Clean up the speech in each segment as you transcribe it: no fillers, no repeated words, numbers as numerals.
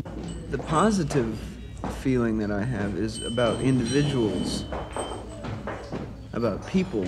The positive feeling that I have is about individuals, about people.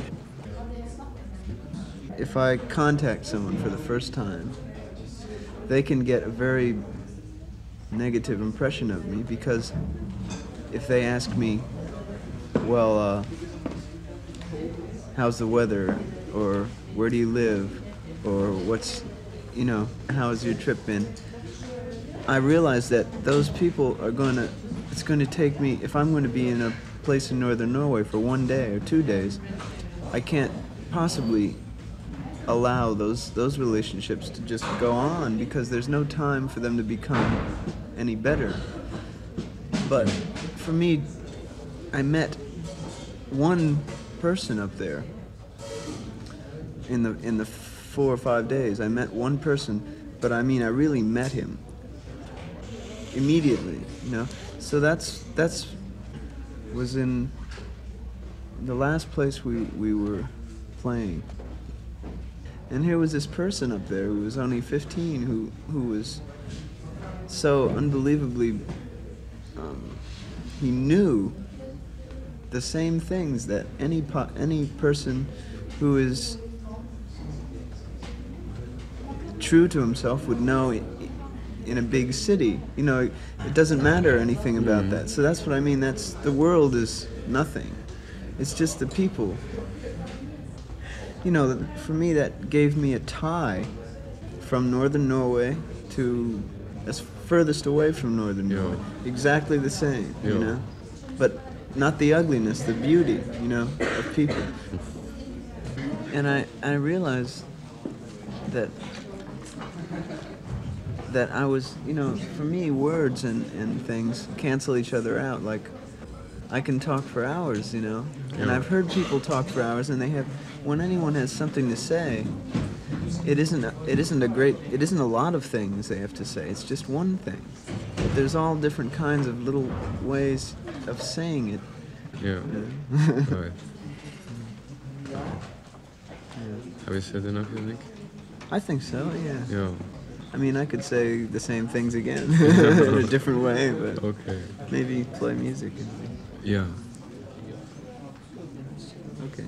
If I contact someone for the first time, they can get a very negative impression of me, because if they ask me, well, how's the weather, or where do you live, or how has your trip been, I realize that those people are it's going to take me, if I'm going to be in a place in northern Norway for 1 day or 2 days, I can't possibly allow those relationships to just go on, because there's no time for them to become any better. But for me, I met one person up there in the 4 or 5 days. I met one person, but I mean, I really met him immediately, So that's was in the last place we were playing. And here was this person up there who was only 15, who was so unbelievably, he knew the same things that any person who is true to himself would know in a big city. It doesn't matter anything about that. So that's what I mean. The world is nothing. It's just the people. For me, that gave me a tie from northern Norway to as furthest away from northern Norway. Exactly the same, But not the ugliness, the beauty, of people. And I realized that I was, for me, words and things cancel each other out. Like, I can talk for hours, and I've heard people talk for hours, and when anyone has something to say, it isn't a lot of things they have to say. It's just one thing. But there's all different kinds of little ways of saying it. Yeah. Right. Have you said enough, you think? I think so, yeah. Yeah. I mean, I could say the same things again in a different way, but okay. Maybe play music. Yeah. Okay.